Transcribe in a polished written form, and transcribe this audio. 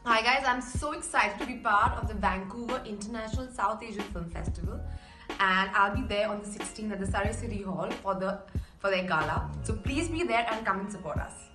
Hi guys, I'm so excited to be part of the Vancouver International South Asian Film Festival, and I'll be there on the 16th at the Surrey City Hall for their gala. So please be there and come and support us.